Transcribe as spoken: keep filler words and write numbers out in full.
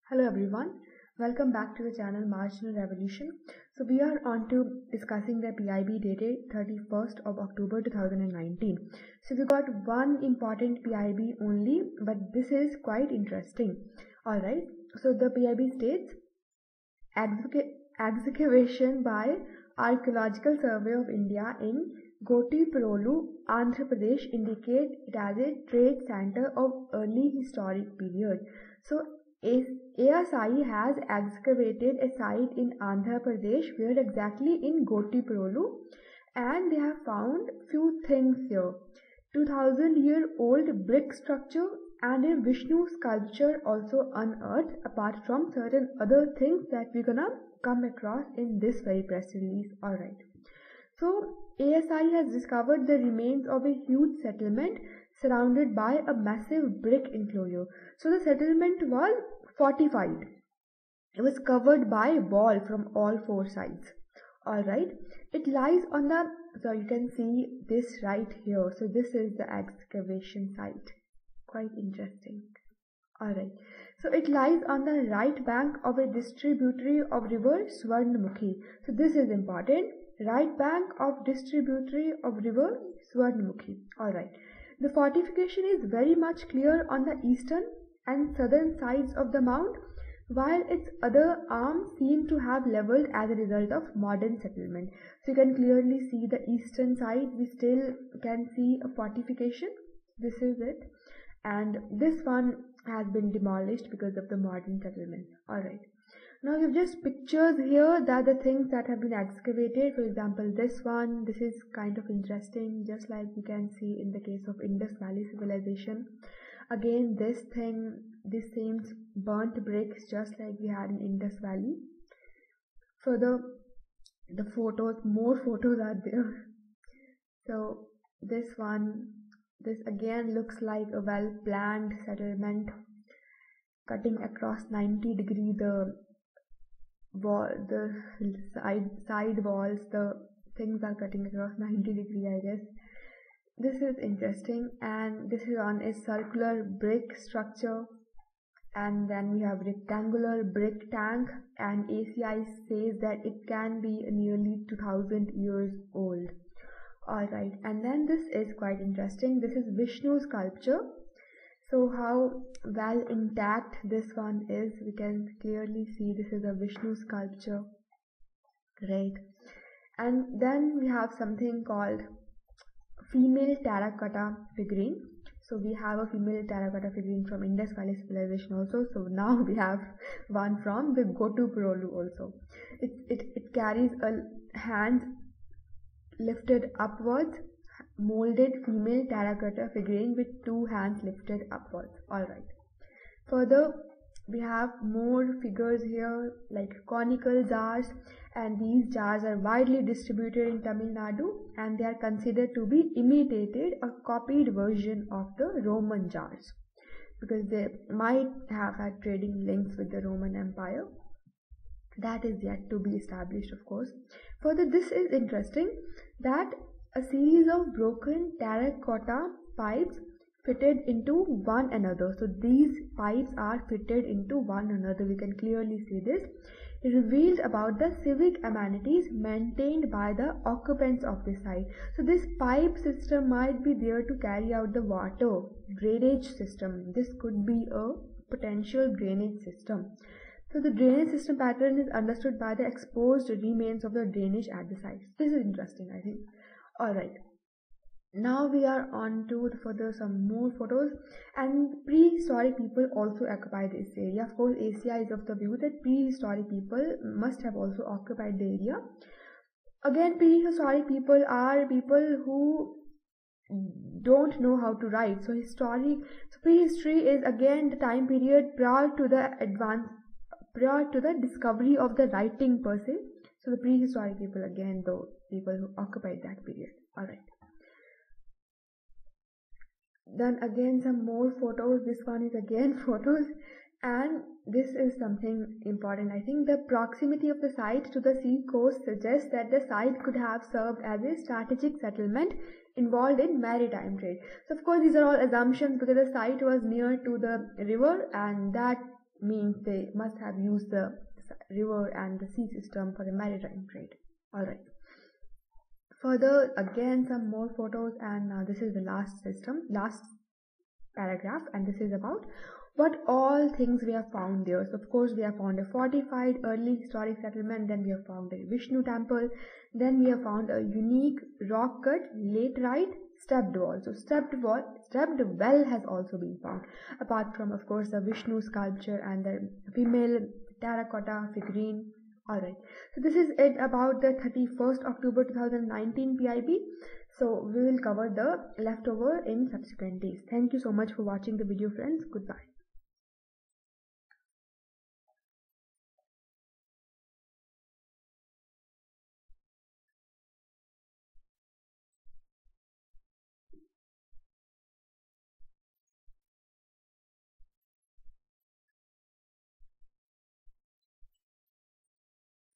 Hello everyone, welcome back to the channel Marginal Revolution. So we are on to discussing the P I B dated thirty-first of October two thousand nineteen. So we got one important P I B only, but this is quite interesting. Alright, so the P I B states, excavation by Archaeological Survey of India in Gotiprolu, Andhra Pradesh indicate it as a trade center of early historic period. So A S I has excavated a site in Andhra Pradesh, where exactly in Gotiprolu, and they have found few things here. two thousand year old brick structure and a Vishnu sculpture also unearthed, apart from certain other things that we're gonna come across in this very press release. Alright. So A S I has discovered the remains of a huge settlement surrounded by a massive brick enclosure. So the settlement was fortified. It was covered by a wall from all four sides. Alright. It lies on the, so you can see this right here. So this is the excavation site. Quite interesting. Alright. So it lies on the right bank of a distributary of river Swarnamukhi. So this is important. Right bank of distributary of river Swarnamukhi. Alright. The fortification is very much clear on the eastern and southern sides of the mount, while its other arms seem to have leveled as a result of modern settlement. So you can clearly see the eastern side, we still can see a fortification. This is it. And this one has been demolished because of the modern settlement. Alright. Now we have just pictures here that the things that have been excavated. For example, this one, this is kind of interesting, just like you can see in the case of Indus Valley civilization. Again, this thing, this seems burnt bricks, just like we had in Indus Valley. Further, the photos, more photos are there. So this one, this again looks like a well-planned settlement, cutting across ninety degree the wall, the side side walls, the things are cutting across ninety degree, I guess. This is interesting, and this is on a circular brick structure, and then we have rectangular brick tank, and A C I says that it can be nearly two thousand years old. Alright, and then this is quite interesting. This is Vishnu sculpture. So how well intact this one is, we can clearly see this is a Vishnu sculpture, right? And then we have something called female terracotta figurine. So we have a female terracotta figurine from Indus Valley civilization also. So now we have one from the Gotiprolu also. It, it, it carries a hand lifted upwards, molded female terracotta figurine with two hands lifted upwards. Alright. Further, we have more figures here like conical jars, and these jars are widely distributed in Tamil Nadu, and they are considered to be imitated or copied version of the Roman jars, because they might have had trading links with the Roman Empire. That is yet to be established, of course. Further, this is interesting that a series of broken terracotta pipes fitted into one another. So these pipes are fitted into one another. We can clearly see this. It reveals about the civic amenities maintained by the occupants of the site. So this pipe system might be there to carry out the water drainage system. This could be a potential drainage system. So the drainage system pattern is understood by the exposed remains of the drainage at the site. This is interesting, I think. Alright. Now we are on to further some more photos, and prehistoric people also occupy this area. Of course, A C I is of the view that prehistoric people must have also occupied the area. Again, prehistoric people are people who don't know how to write. So historic, so prehistory is again the time period prior to the advance, prior to the discovery of the writing per se. So the prehistoric people, again, the people who occupied that period. Alright. Then again some more photos. This one is again photos, and this is something important. I think the proximity of the site to the sea coast suggests that the site could have served as a strategic settlement involved in maritime trade. So of course these are all assumptions, because the site was near to the river, and that means they must have used the river and the sea system for the maritime trade. Alright. Further, again some more photos, and uh, this is the last system, last paragraph, and this is about what all things we have found there. So of course we have found a fortified early historic settlement, then we have found a Vishnu temple, then we have found a unique rock cut laterite stepped wall. So stepped wall, stepped well has also been found, apart from of course the Vishnu sculpture and the female terracotta figurine. Alright, so this is it about the thirty-first October two thousand nineteen P I B. So we will cover the leftover in subsequent days. Thank you so much for watching the video, friends. Goodbye.